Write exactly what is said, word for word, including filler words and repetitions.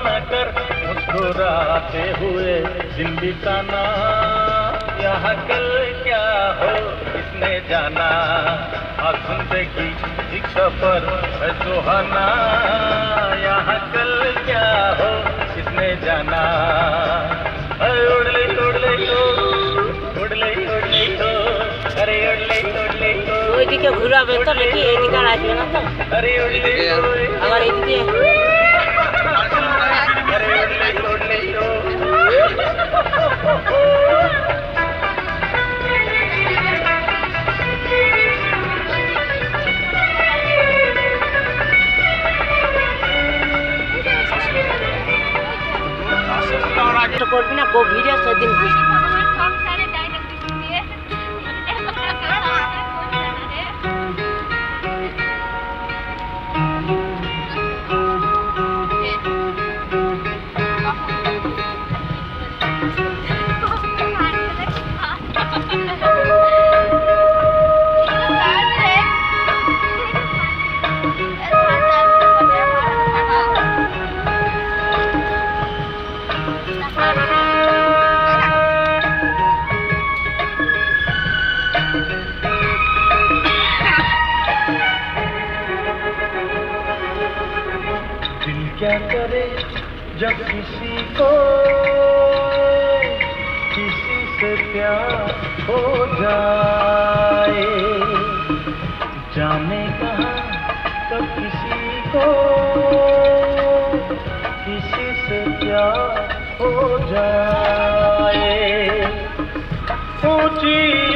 न कर मुस्कुराते हुए दिन बिताना। यहाँ कल क्या हो किसने जाना, आज जिंदगी एक सफर है सुहाना। यहाँ कल क्या हो किसने जाना। उड़ले उड़ले तो उड़ले उड़ले तो अरे उड़ले उड़ले तो ওইদিকে ঘুরাবে তো নাকি এইদিকে আসবে না তো? अरे उड़ले আবার এইদিকে अरे उड़ले उड़ले तो তো করবি না গভীরে সেদিন क्या करे जब किसी को किसी से प्यार हो जाए। जाने कहाँ कब किसी को किसी से प्यार हो जाए। ऊंची